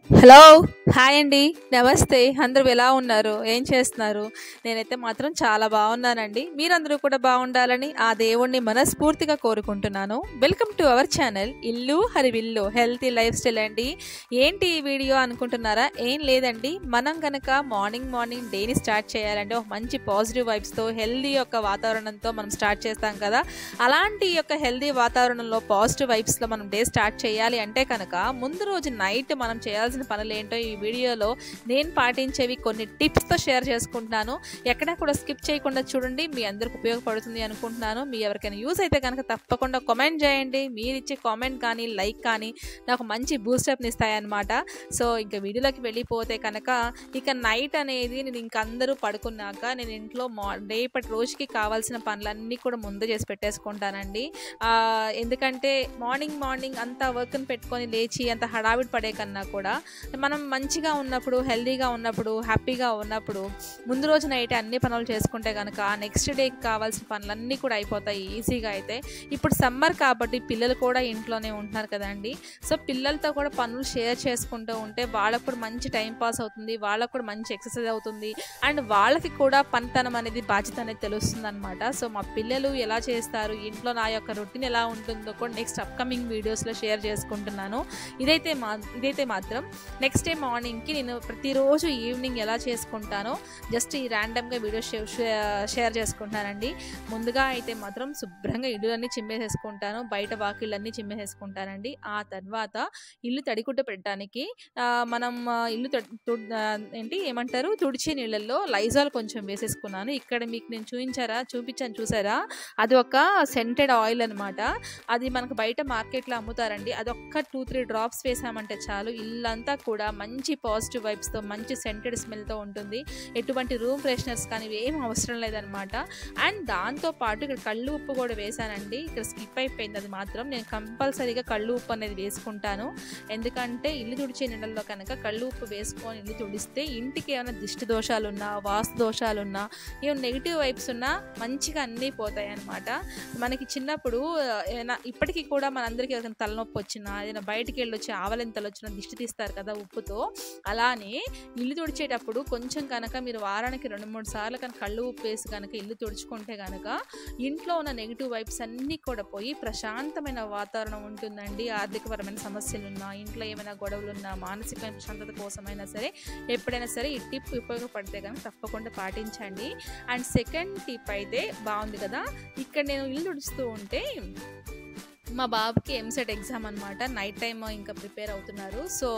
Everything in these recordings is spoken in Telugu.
హలో హాయ్ అండి నమస్తే అందరూ ఎలా ఉన్నారు ఏం చేస్తున్నారు నేనైతే మాత్రం చాలా బాగున్నానండి మీరందరూ కూడా బాగుండాలని ఆ దేవుణ్ణి మనస్ఫూర్తిగా కోరుకుంటున్నాను వెల్కమ్ టు అవర్ ఛానల్ ఇల్లు హరివిల్లు హెల్తీ లైఫ్ స్టైల్ అండి ఏంటి ఈ వీడియో అనుకుంటున్నారా ఏం లేదండి మనం గనక మార్నింగ్ డేని స్టార్ట్ చేయాలంటే ఒక మంచి పాజిటివ్ వైబ్స్తో హెల్దీ యొక్క వాతావరణంతో మనం స్టార్ట్ చేస్తాం కదా అలాంటి యొక్క హెల్దీ వాతావరణంలో పాజిటివ్ వైబ్స్లో మనం డే స్టార్ట్ చేయాలి అంటే కనుక ముందు రోజు నైట్ మనం చేయాల్సిన పనులు ఏంటో ఈ వీడియోలో నేను పాటించేవి కొన్ని టిప్స్తో షేర్ చేసుకుంటున్నాను ఎక్కడా కూడా స్కిప్ చేయకుండా చూడండి మీ అందరికి ఉపయోగపడుతుంది అనుకుంటున్నాను మీ ఎవరికైనా యూస్ అయితే కనుక తప్పకుండా కామెంట్ చేయండి మీరు ఇచ్చే కామెంట్ కానీ లైక్ కానీ నాకు మంచి బూస్టప్ని ఇస్తాయన్నమాట సో ఇంకా వీడియోలోకి వెళ్ళిపోతే కనుక ఇక నైట్ అనేది నేను ఇంక అందరూ పడుకున్నాక నేను ఇంట్లో రేపటి రోజుకి కావాల్సిన పనులన్నీ కూడా ముందు చేసి పెట్టేసుకుంటానండి ఎందుకంటే మార్నింగ్ అంతా వర్క్ని పెట్టుకొని లేచి అంత హడావిడి పడే కన్నా కూడా మనం మంచిగా ఉన్నప్పుడు హెల్దీగా ఉన్నప్పుడు హ్యాపీగా ఉన్నప్పుడు ముందు రోజు నైట్ అన్ని పనులు చేసుకుంటే కనుక నెక్స్ట్ డేకి కావాల్సిన పనులన్నీ కూడా అయిపోతాయి ఈజీగా అయితే ఇప్పుడు సమ్మర్ కాబట్టి పిల్లలు కూడా ఇంట్లోనే ఉంటున్నారు కదండి సో పిల్లలతో కూడా పనులు షేర్ చేసుకుంటూ ఉంటే వాళ్ళకు కూడా మంచి టైం పాస్ అవుతుంది వాళ్ళకు కూడా మంచి ఎక్సర్సైజ్ అవుతుంది అండ్ వాళ్ళకి కూడా పనితనం అనేది బాధ్యత అనేది తెలుస్తుంది అనమాట సో మా పిల్లలు ఎలా చేస్తారు ఇంట్లో నా యొక్క రొటీన్ ఎలా ఉంటుందో కూడా నెక్స్ట్ అప్కమింగ్ వీడియోస్లో షేర్ చేసుకుంటున్నాను ఇదైతే మాత్రం నెక్స్ట్ డే మార్నింగ్కి నేను ప్రతిరోజు ఈవినింగ్ ఎలా చేసుకుంటానో జస్ట్ ఈ ర్యాండమ్గా వీడియో షేర్ చేసుకుంటానండి ముందుగా అయితే మాత్రం శుభ్రంగా ఇల్లులన్నీ చిమ్మేసేసుకుంటాను బయట వాకిళ్ళన్నీ చిమ్మేసేసుకుంటానండి ఆ తర్వాత ఇల్లు తడిగుడ్డ పెట్టడానికి మనం ఇల్లు ఏమంటారు తుడిచే నీళ్ళల్లో లైజాల్ కొంచెం వేసేసుకున్నాను ఇక్కడ మీకు నేను చూపించాను చూసారా అది ఒక సెంటెడ్ ఆయిల్ అనమాట అది మనకు బయట మార్కెట్లో అమ్ముతారండి అది ఒక్క 2-3 డ్రాప్స్ వేసామంటే చాలు ఇల్లంతా కూడా మంచి పాజిటివ్ వైబ్స్తో మంచి సెంటెడ్ స్మెల్తో ఉంటుంది ఎటువంటి రూమ్ ఫ్రెషనర్స్ కానీ ఏం అవసరం లేదనమాట అండ్ దాంతోపాటు ఇక్కడ కళ్ళు ఉప్పు కూడా వేసానండి ఇక్కడ స్కిప్ అయిపోయింది అది మాత్రం నేను కంపల్సరీగా కళ్ళు ఉప్పు అనేది వేసుకుంటాను ఎందుకంటే ఇల్లు తుడిచే నీళ్ళల్లో కనుక కళ్ళు ఉప్పు వేసుకొని ఇల్లు తుడిస్తే ఇంటికి ఏమైనా దిష్టి దోషాలున్నా వాస్తు దోషాలున్నా ఏమైనా నెగిటివ్ వైబ్స్ ఉన్నా మంచిగా అన్నీ పోతాయి అనమాట మనకి చిన్నప్పుడు ఏమైనా ఇప్పటికీ కూడా మనందరికీ ఏదైనా తలనొప్పి వచ్చినా ఏదైనా బయటికి వెళ్ళి వచ్చి ఆవలింతలు వచ్చినా దిష్టి తీస్తారు కదా ఉప్పుతో అలానే ఇల్లు తుడిచేటప్పుడు కొంచెం కనుక మీరు వారానికి 2-3 సార్లు కనుక కళ్ళు ఉప్పు వేసి కనుక ఇల్లు తుడుచుకుంటే కనుక ఇంట్లో ఉన్న నెగిటివ్ వైబ్స్ అన్నీ కూడా పోయి ప్రశాంతమైన వాతావరణం ఉంటుందండి ఆర్థికపరమైన సమస్యలున్నా ఇంట్లో ఏమైనా గొడవలున్నా మానసికమైన ప్రశాంతత కోసమైనా సరే ఎప్పుడైనా సరే ఈ టిప్ ఉపయోగపడితే కనుక తప్పకుండా పాటించండి అండ్ సెకండ్ టిప్ అయితే బాగుంది కదా ఇక్కడ నేను ఇల్లు తుడుస్తూ ఉంటే మా బాబుకి ఎంసెట్ ఎగ్జామ్ అనమాట నైట్ టైమ్ ఇంకా ప్రిపేర్ అవుతున్నారు సో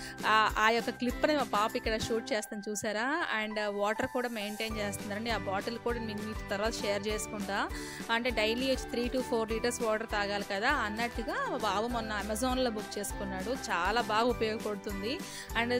ఆ యొక్క క్లిప్ అనేది మా పాప ఇక్కడ షూట్ చేస్తాను చూసారా అండ్ వాటర్ కూడా మెయింటైన్ చేస్తున్నారండి ఆ బాటిల్ కూడా నేను మీకు తర్వాత షేర్ చేసుకుంటా అంటే డైలీ వచ్చి 3-4 లీటర్స్ వాటర్ తాగాలి కదా అన్నట్టుగా మా బాబు మొన్న అమెజాన్లో బుక్ చేసుకున్నాడు చాలా బాగా ఉపయోగపడుతుంది అండ్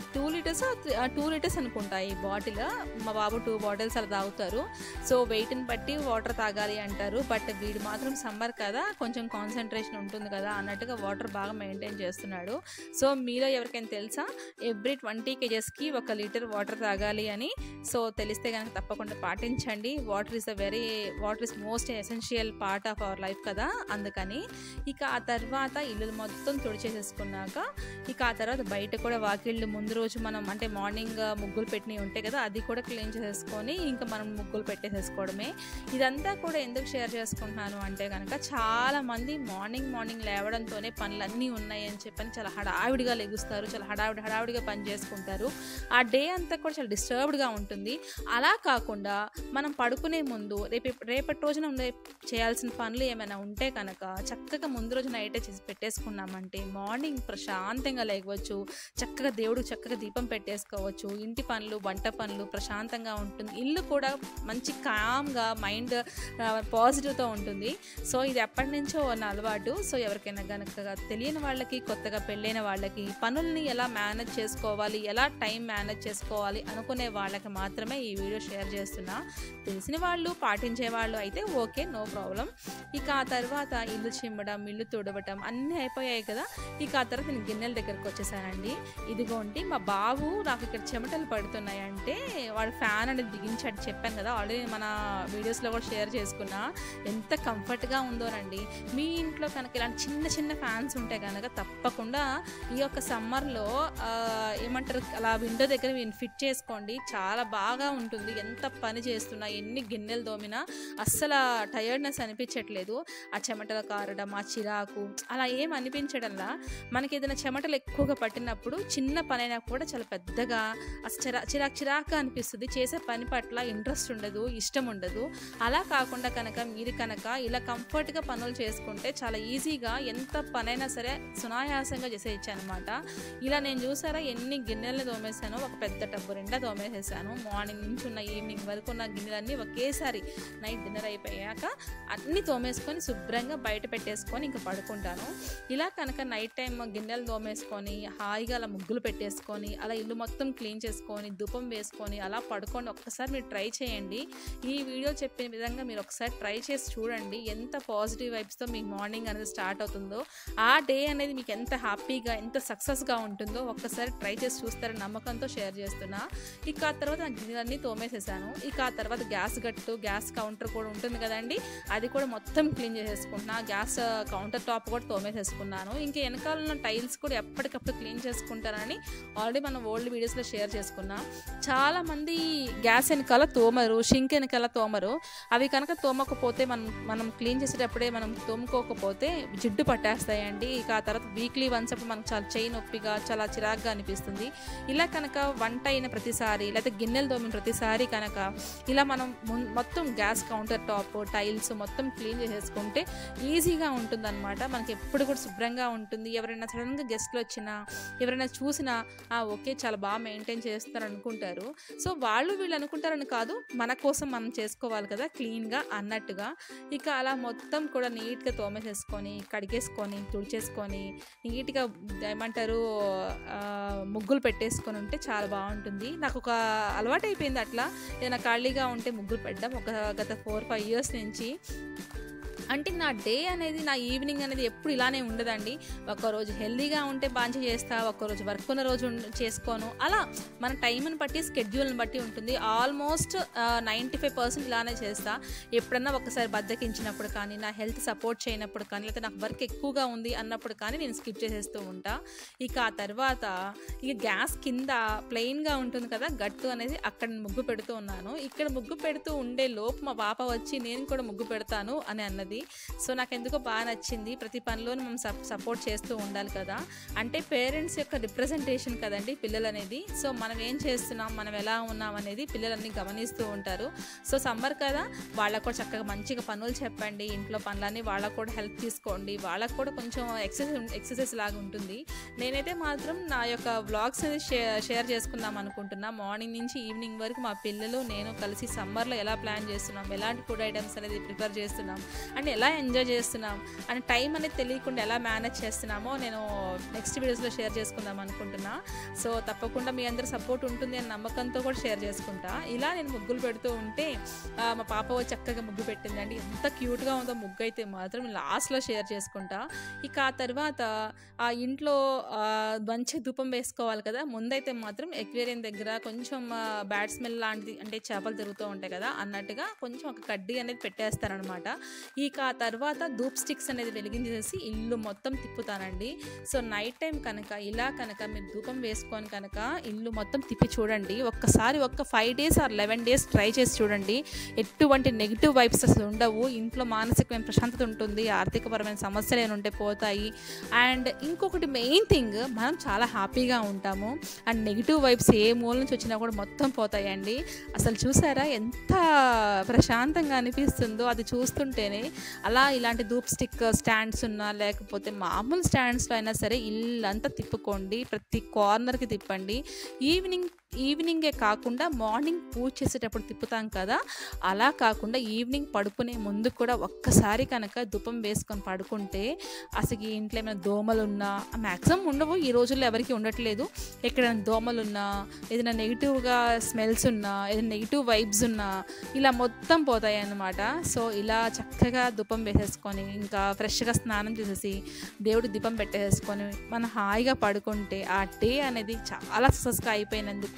2 లీటర్స్ అనుకుంటా ఈ బాటిల్ మా బాబు 2 బాటిల్స్ అలా తాగుతారు సో వెయిట్ని బట్టి వాటర్ తాగాలి అంటారు బట్ వీడు మాత్రం సమ్మర్ కదా కొంచెం కాన్సన్ట్రేషన్ ఉంటుంది కదా అన్నట్టుగా వాటర్ బాగా మెయింటైన్ చేస్తున్నాడు సో మీలో ఎవరికైనా తెలుసా ఎవ్రీ 20 kgsకి 1 లీటర్ వాటర్ తాగాలి అని సో తెలిస్తే కనుక తప్పకుండా పాటించండి water is most essential part of our life కదా అందుకని ఇక ఆ తర్వాత ఇల్లు మొత్తం తుడిచేసేసుకున్నాక ఇక ఆ తర్వాత బయట కూడా వాకిళ్ళు ముందు రోజు మనం అంటే మార్నింగ్ ముగ్గులు పెట్టినవి ఉంటాయి కదా అది కూడా క్లీన్ చేసేసుకొని ఇంకా మనం ముగ్గులు పెట్టేసేసుకోవడమే ఇదంతా కూడా ఎందుకు షేర్ చేసుకుంటున్నాను అంటే కనుక చాలా మంది మార్నింగ్ లేవడంతోనే పనులన్నీ ఉన్నాయి అని చెప్పని చాలా హడావిడిగా లెగుస్తారు చాలా హడావిడిగా పని చేసుకుంటారు ఆ డే అంతా కూడా చాలా డిస్టర్బ్డ్గా ఉంటుంది అలా కాకుండా మనం పడుకునే ముందు రేపటి రోజున చేయాల్సిన పనులు ఏమైనా ఉంటే కనుక చక్కగా ముందు రోజు నైటే చేసి పెట్టేసుకున్నామంటే మార్నింగ్ ప్రశాంతంగా లేవచ్చు చక్కగా చక్కగా దీపం పెట్టేసుకోవచ్చు ఇంటి పనులు వంట పనులు ప్రశాంతంగా ఉంటుంది ఇల్లు కూడా మంచి కామ్గా మైండ్ పాజిటివ్తో ఉంటుంది సో ఇది ఎప్పటి నుంచో ఉన్న అలవాటు సో ఎవరికైనా కనుక తెలియని వాళ్ళకి కొత్తగా పెళ్ళైన వాళ్ళకి పనుల్ని ఎలా మేనేజ్ చేసుకోవాలి ఎలా టైం మేనేజ్ చేసుకోవాలి అనుకునే వాళ్ళకి మాత్రమే ఈ వీడియో షేర్ చేస్తున్నా తెలిసిన వాళ్ళు పాటించే వాళ్ళు అయితే ఓకే నో ప్రాబ్లం ఇక ఆ తర్వాత ఇల్లు చిమ్మడం ఇల్లు తుడవటం అన్నీ అయిపోయాయి కదా ఇక ఆ తర్వాత నేను గిన్నెల దగ్గరకు వచ్చేసానండి ఇదిగోండి మా బాబు నాకు ఇక్కడ చెమటలు పడుతున్నాయంటే వాడు ఫ్యాన్ అనేది బిగించాడు చెప్పాను కదా ఆల్రెడీ మన వీడియోస్లో కూడా షేర్ చేసుకున్నా ఎంత కంఫర్ట్గా ఉందోనండి మీ ఇంట్లో కనుక ఇలాంటి చిన్న చిన్న ఫ్యాన్స్ ఉంటే కనుక తప్పకుండా ఈ యొక్క సమ్మర్లో ఏమంటారు అలా విండో దగ్గర ఫిట్ చేసుకోండి. చాలా బాగా ఉంటుంది. ఎంత పని చేస్తున్నా, ఎన్ని గిన్నెలు తోమినా అస్సలు టయర్డ్నెస్ అనిపించట్లేదు. ఆ చెమటలు కారడం, ఆ చిరాకు అలా ఏం అనిపించడంలా మనకి ఏదైనా చెమటలు ఎక్కువగా పట్టినప్పుడు చిన్న పని అయినా కూడా చాలా పెద్దగా చిరాకు అనిపిస్తుంది. చేసే పని పట్ల ఇంట్రెస్ట్ ఉండదు, ఇష్టం ఉండదు. అలా కాకుండా కనుక మీరు కనుక ఇలా కంఫర్ట్గా పనులు చేసుకుంటే చాలా ఈజీగా ఎంత పనైనా సరే సునాయాసంగా చేసేయచ్చు అనమాట. ఇలా నేను చూసారా ఎన్ని గిన్నెలను తోమేసాను. ఒక పెద్ద టబ్బు నిండా తోమేసేసాను. మార్నింగ్ నుంచి ఉన్న ఈవినింగ్ వరకు ఉన్న గిన్నెలన్నీ ఒకేసారి నైట్ డిన్నర్ అయిపోయాక అన్నీ తోమేసుకొని శుభ్రంగా బయట పెట్టేసుకొని ఇంకా పడుకుంటాను. ఇలా కనుక నైట్ టైం గిన్నెలు తోమేసుకొని హాయిగా అలా ముగ్గులు పెట్టేసుకొని అలా ఇల్లు మొత్తం క్లీన్ చేసుకొని ధూపం వేసుకొని అలా పడుకోండి. ఒక్కసారి మీరు ట్రై చేయండి. ఈ వీడియో చెప్పిన విధంగా మీరు ఒకసారి ట్రై చేసి చూడండి. ఎంత పాజిటివ్ వైబ్స్తో మీకు మార్నింగ్ అనేది స్టార్ట్ అవుతుందో, ఆ డే అనేది మీకు ఎంత హ్యాపీగా ఎంత సక్సెస్గా ఉంటుందో ఒక్కసారి ట్రై చేసి చూస్తారని నమ్మకంతో షేర్ చేస్తున్నా. ఇక ఆ తర్వాత నాకు గిన్నెలన్నీ తోమేసేసాను. ఇక ఆ తర్వాత గ్యాస్ గట్టు, గ్యాస్ కౌంటర్ కూడా ఉంటుంది కదండి, అది కూడా మొత్తం క్లీన్ చేసేసుకుంటున్నా. గ్యాస్ కౌంటర్ టాప్ కూడా తోమేసేసుకున్నాను. ఇంకా వెనకాల ఉన్న టైల్స్ కూడా ఎప్పటికప్పుడు క్లీన్ చేసుకుంటారని ఆల్రెడీ మనం ఓల్డ్ వీడియోస్లో షేర్ చేసుకున్నాం. చాలామంది గ్యాస్ వెనకాల తోమరు, షింక్ వెనకాల తోమరు. అవి కనుక తోమకపోతే మనం క్లీన్ చేసేటప్పుడే మనం తోముకోకపోతే జిడ్డు పట్టేస్తాయండి. ఇక ఆ తర్వాత వీక్లీ వన్స్ అప్పుడు మనకు చాలా చెయ్యి నొప్పిగా చాలా చిరాగ్గా అనిపిస్తుంది. ఇలా కనుక వంట అయిన ప్రతిసారి లేకపోతే గిన్నెలు తోమిన ప్రతిసారి కనుక ఇలా మనం మొత్తం గ్యాస్ కౌంటర్ టాప్ టైల్స్ మొత్తం క్లీన్ చేసేసుకుంటే ఈజీగా ఉంటుందన్నమాట. మనకి ఎప్పుడు కూడా శుభ్రంగా ఉంటుంది. ఎవరైనా సడన్గా గెస్ట్లు వచ్చినా ఎవరైనా చూసినా ఓకే చాలా బాగా మెయింటైన్ చేస్తారు అనుకుంటారు. సో వాళ్ళు వీళ్ళు అనుకుంటారని కాదు, మన కోసం మనం చేసుకోవాలి కదా క్లీన్గా అన్నట్టుగా. ఇక అలా మొత్తం కూడా నీట్గా తోమేసేసుకొని కడిగేసుకొని తుడిచేసుకొని నీట్గా ఏమంటారు ముగ్గులు పెట్టేసుకొని ఉంటే చాలా బాగుంటుంది. నాకు ఒక అలవాటు అయిపోయింది అట్లా ఏదైనా ఖాళీగా ఉంటే ముగ్గులు పెట్టడం గత 4-5 ఇయర్స్ నుంచి. అంటే నా డే అనేది నా ఈవినింగ్ అనేది ఎప్పుడు ఇలానే ఉండదండి. ఒక్కరోజు హెల్దీగా ఉంటే బాగా చేస్తా, ఒక్కరోజు వర్క్ ఉన్న రోజు చేసుకోను. అలా మన టైంని బట్టి స్కెడ్యూల్ని బట్టి ఉంటుంది. ఆల్మోస్ట్ 95% ఇలానే చేస్తా. ఎప్పుడన్నా ఒకసారి బద్దకించినప్పుడు కానీ, నా హెల్త్ సపోర్ట్ చేయనప్పుడు కానీ, లేకపోతే నాకు వర్క్ ఎక్కువగా ఉంది అన్నప్పుడు కానీ నేను స్కిప్ చేసేస్తూ ఉంటా. ఇక ఆ తర్వాత ఇక గ్యాస్ కింద ప్లెయిన్గా ఉంటుంది కదా గట్టు అనేది, అక్కడ ముగ్గు పెడుతూ ఉన్నాను. ఇక్కడ ముగ్గు పెడుతూ ఉండే లోపు మా పాప వచ్చి నేను కూడా ముగ్గు పెడతాను అని అన్నది. సో నాకు ఎందుకో బాగా నచ్చింది. ప్రతి పనిలోనూ మనం సపోర్ట్ చేస్తూ ఉండాలి కదా. అంటే పేరెంట్స్ యొక్క రిప్రజెంటేషన్ కదండి పిల్లలు అనేది. సో మనం ఏం చేస్తున్నాం, మనం ఎలా ఉన్నాం అనేది పిల్లలన్నీ గమనిస్తూ ఉంటారు. సో సమ్మర్ కదా, వాళ్ళకు కూడా చక్కగా మంచిగా పనులు చెప్పండి. ఇంట్లో పనులన్నీ వాళ్ళకు కూడా హెల్ప్ తీసుకోండి. వాళ్ళకు కూడా కొంచెం ఎక్సర్సైజ్ లాగా ఉంటుంది. నేనైతే మాత్రం నా యొక్క వ్లాగ్స్ అనేది షేర్ చేసుకుందాం అనుకుంటున్నా. మార్నింగ్ నుంచి ఈవినింగ్ వరకు మా పిల్లలు నేను కలిసి సమ్మర్లో ఎలా ప్లాన్ చేస్తున్నాం, ఎలాంటి ఫుడ్ ఐటమ్స్ అనేది ప్రిపేర్ చేస్తున్నాం అండ్ ఎలా ఎంజాయ్ చేస్తున్నాం అండ్ టైం అనేది తెలియకుండా ఎలా మేనేజ్ చేస్తున్నామో నేను నెక్స్ట్ వీడియోస్లో షేర్ చేసుకుందాం అనుకుంటున్నా. సో తప్పకుండా మీ అందరి సపోర్ట్ ఉంటుంది అని నమ్మకంతో కూడా షేర్ చేసుకుంటా. ఇలా నేను ముగ్గులు పెడుతూ ఉంటే మా పాప చక్కగా ముగ్గు పెట్టిందండి. ఎంత క్యూట్గా ఉందో ముగ్గు అయితే మాత్రం లాస్ట్లో షేర్ చేసుకుంటా. ఇక ఆ తర్వాత ఆ ఇంట్లో మంచి ధూపం వేసుకోవాలి కదా. ముందైతే మాత్రం ఎక్వేరియం దగ్గర కొంచెం బ్యాడ్ స్మెల్ లాంటిది, అంటే చేపలు తిరుగుతూ ఉంటాయి కదా అన్నట్టుగా కొంచెం ఒక కడ్డీ అనేది పెట్టేస్తారనమాట. ఇక ఆ తర్వాత ధూప్ స్టిక్స్ అనేది వెలిగించేసి ఇల్లు మొత్తం తిప్పుతానండి. సో నైట్ టైం కనుక ఇలా కనుక మీరు ధూపం వేసుకొని కనుక ఇల్లు మొత్తం తిప్పి చూడండి. ఒక్కసారి 5 days or 11 days ట్రై చేసి చూడండి. ఎటువంటి నెగిటివ్ వైబ్స్ అసలు ఉండవు. ఇంట్లో మానసికమైన ప్రశాంతత ఉంటుంది. ఆర్థికపరమైన సమస్యలు ఏమైనా ఉంటే పోతాయి. అండ్ ఇంకొకటి మెయిన్ థింగ్, మనం చాలా హ్యాపీగా ఉంటాము. అండ్ నెగిటివ్ వైబ్స్ ఏ మూల నుంచి వచ్చినా కూడా మొత్తం పోతాయండి. అసలు చూసారా ఎంత ప్రశాంతంగా అనిపిస్తుందో అది చూస్తుంటేనే. అలా ఇలాంటి ధూప్ స్టిక్ స్టాండ్స్ ఉన్నా లేకపోతే మామూలు స్టాండ్స్లో అయినా సరే ఇల్లంతా తిప్పుకోండి. ప్రతి కార్నర్కి తిప్పండి. ఈవినింగే కాకుండా మార్నింగ్ పూజ చేసేటప్పుడు తిప్పుతాం కదా, అలా కాకుండా ఈవినింగ్ పడుకునే ముందు కూడా ఒక్కసారి కనుక ధూపం వేసుకొని పడుకుంటే అసలు ఇంట్లో ఏమైనా దోమలు ఉన్నా మ్యాక్సిమం ఉండవు, ఈ రోజుల్లో ఎవరికి ఉండట్లేదు. ఎక్కడైనా దోమలు ఉన్నా, ఏదైనా నెగిటివ్గా స్మెల్స్ ఉన్నా, ఏదైనా నెగిటివ్ వైబ్స్ ఉన్నా ఇలా మొత్తం పోతాయి అన్నమాట. సో ఇలా చక్కగా ధూపం వేసేసుకొని ఇంకా ఫ్రెష్గా స్నానం చేసేసి దేవుడి దీపం పెట్టేసుకొని మనం హాయిగా పడుకుంటే ఆ డే అనేది చాలా సక్సెస్గా అయిపోయినందుకు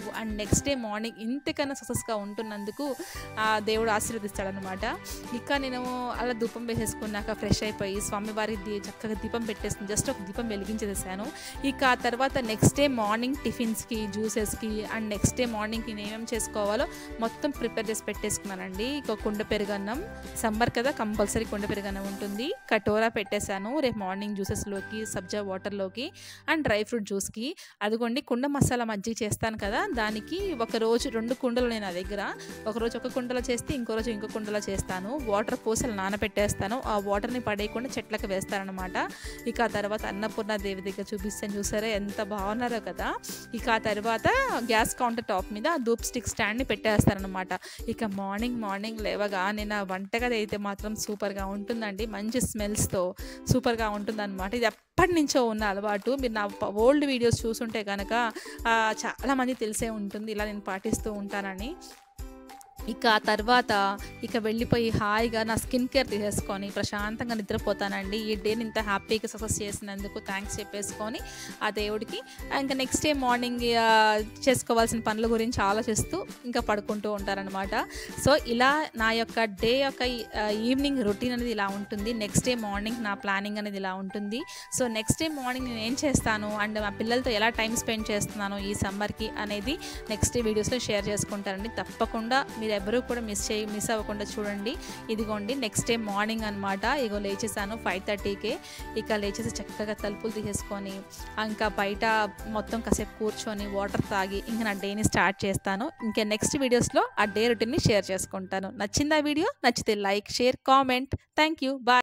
అండ్ నెక్స్ట్ డే మార్నింగ్ ఇంతకన్నా సక్సెస్గా ఉంటున్నందుకు ఆ దేవుడు ఆశీర్వదిస్తాడనమాట. ఇక నేను అలా ధూపం వేసేసుకున్నాక ఫ్రెష్ అయిపోయి స్వామివారికి చక్కగా దీపం పెట్టేసుకుని జస్ట్ ఒక దీపం వెలిగించేసాను. ఇక ఆ తర్వాత నెక్స్ట్ డే మార్నింగ్ టిఫిన్స్కి, జ్యూసెస్కి అండ్ నెక్స్ట్ డే మార్నింగ్కి నేనేం చేసుకోవాలో మొత్తం ప్రిపేర్ చేసి పెట్టేసుకున్నానండి. ఇక కుండ పెరుగన్నం, సమ్మర్ కదా కంపల్సరీ కుండ పెరుగన్నం ఉంటుంది. కటోరా పెట్టేశాను రేపు మార్నింగ్ జ్యూసెస్లోకి, సబ్జా వాటర్లోకి అండ్ డ్రై ఫ్రూట్ జ్యూస్కి. అదిగోండి కుండ మసాలా మజ్జిగ చేస్తాను కదా, దానికి ఒకరోజు 2 కుండలు నేను నా దగ్గర. ఒకరోజు ఒక కుండలో చేస్తే ఇంకో రోజు ఇంకో కుండలో చేస్తాను. వాటర్ పోసి నానబెట్టేస్తాను. ఆ వాటర్ని పడేయకుండా చెట్లకు వేస్తానమాట. ఇక ఆ తర్వాత అన్నపూర్ణ దేవి దగ్గర చూపిస్తాను, చూసారా ఎంత బాగున్నారో కదా. ఇక ఆ తర్వాత గ్యాస్ కౌంటర్ టాప్ మీద ధూప్ స్టిక్ స్టాండ్ని పెట్టేస్తారనమాట. ఇక మార్నింగ్ లేవగానే నా వంటగది అయితే మాత్రం సూపర్గా ఉంటుందండి. మంచి స్మెల్స్తో సూపర్గా ఉంటుందన్నమాట. ఇది ఎప్పటి నుంచో ఉన్న అలవాటు. మీరు నా ఓల్డ్ వీడియోస్ చూసుంటే కనుక చాలామంది తెలిసే ఉంటుంది ఇలా నేను పాటిస్తూ ఉంటానని. ఇక ఆ తర్వాత వెళ్ళిపోయి హాయిగా నా స్కిన్ కేర్ తీసేసుకొని ప్రశాంతంగా నిద్రపోతానండి. ఈ డేని ఇంత హ్యాపీగా సక్సెస్ చేసినందుకు థ్యాంక్స్ చెప్పేసుకొని ఆ దేవుడికి ఇంకా నెక్స్ట్ డే మార్నింగ్ చేసుకోవాల్సిన పనుల గురించి ఆలోచిస్తూ ఇంకా పడుకుంటూ ఉంటారనమాట. సో ఇలా నా యొక్క డే యొక్క ఈవినింగ్ రొటీన్ అనేది ఇలా ఉంటుంది. నెక్స్ట్ డే మార్నింగ్ నా ప్లానింగ్ అనేది ఇలా ఉంటుంది. సో నెక్స్ట్ డే మార్నింగ్ నేను ఏం చేస్తాను అండ్ మా పిల్లలతో ఎలా టైం స్పెండ్ చేస్తున్నాను ఈ సమ్మర్కి అనేది నెక్స్ట్ డే వీడియోస్లో షేర్ చేసుకుంటానండి. తప్పకుండా మీరు ఎవరు కూడా మిస్ అవ్వకుండా చూడండి. ఇదిగోండి నెక్స్ట్ డే మార్నింగ్ అనమాట. ఇగో లేచేసాను 5:30కే. ఇక లేచేసి చక్కగా తలుపులు తీసేసుకొని ఇంకా బయట మొత్తం కాసేపు కూర్చొని వాటర్ తాగి ఇంకా నా డేని స్టార్ట్ చేస్తాను. ఇంకా నెక్స్ట్ వీడియోస్లో ఆ డే రొటీన్ని షేర్ చేసుకుంటాను. నచ్చిందా వీడియో? నచ్చితే like, share, comment. Thank you. Bye.